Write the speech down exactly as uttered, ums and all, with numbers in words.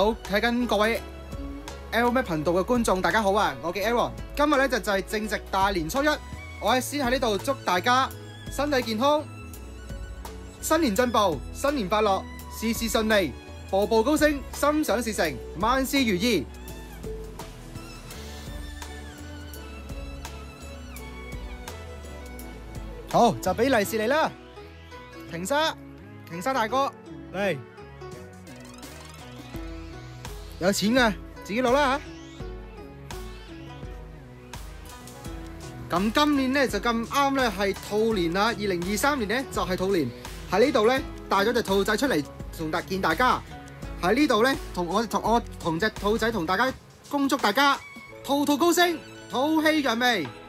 Hello， 睇緊各位 L 咩頻道嘅觀眾，大家好啊！我叫 Aaron， 今日咧就就係正值大年初一，我係先喺呢度祝大家身體健康、新年進步、新年快樂、事事順利、步步高升、心想事成、萬事如意。好，就俾利是你啦，瓊沙，瓊沙大哥嚟。有錢嘅，自己攞啦嚇。咁今年咧就咁啱咧係兔年啦，二零二三年咧就係兔年。喺呢度咧帶咗隻兔仔出嚟同大見大家。喺呢度咧同我同我同隻兔仔同大家恭祝大家兔兔高升，兔氣揚眉。